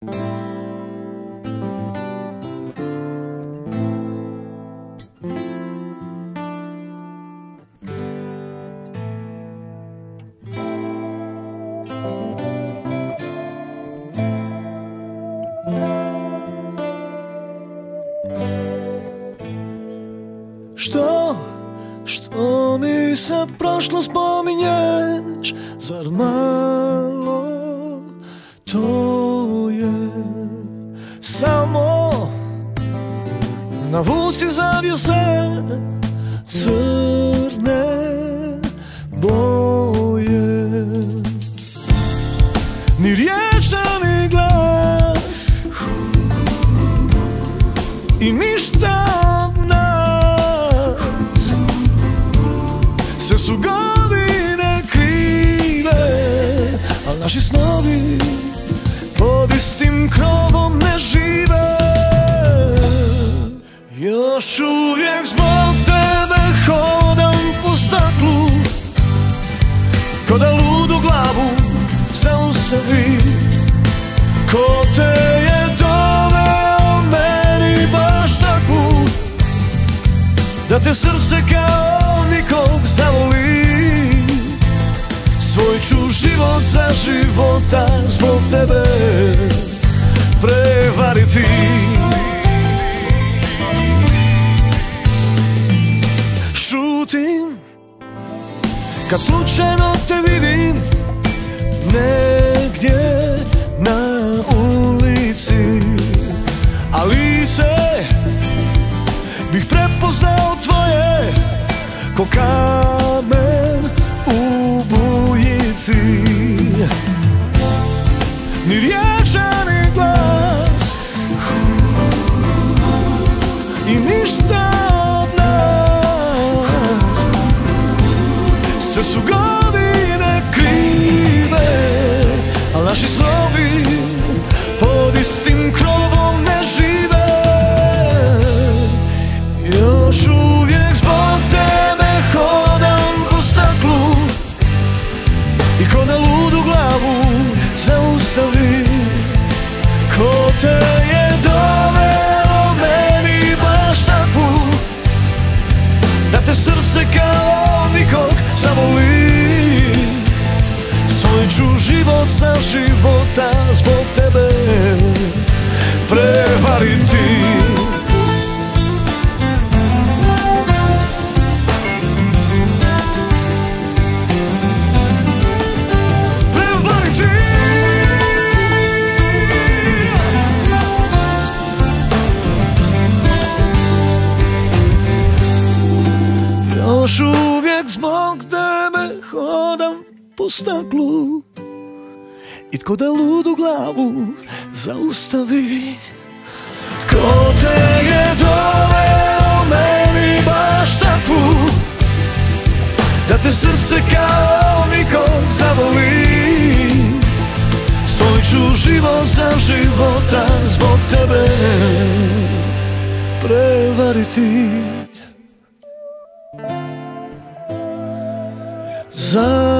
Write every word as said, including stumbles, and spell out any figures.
Što, što mi sad prošlo spominješ, zar malo to je samo navuci zavjese crne boje, ni riječe ni glas i ništa od nas, sve su godine krive, al naši snovi pod istim krovom ne žive. Još uvijek zbog tebe hodam po staklu, ko da ludu glavu zaustavi. Ko te je doveo meni baš takvu, da te srce kao nikog zavoli. Svoj ću život za života zbog tebe prevariti. Šutim kad slučajno te vidim negdje na ulici, a lice bih prepoznao tvoje ko kamen u bujici. Ni riječe ni glas i ništa od nas, sve su godine krive, al naši snovi pod istim krovom ne žive. Još uvijek zbog tebe hodam po staklu i ko da ludu glavu zaustavi. Ko te je doveo meni baš takvu, da te srce kao nikog zavoli. Svoj ću život sa života zbog tebe prevariti. Još uvijek zbog tebe hodam po staklu i tko da ludu glavu zaustavi. Ko te je doveo meni baš takvu, da te srce kao nikog zavoli. Svoj ću život za života zbog tebe prevariti. Za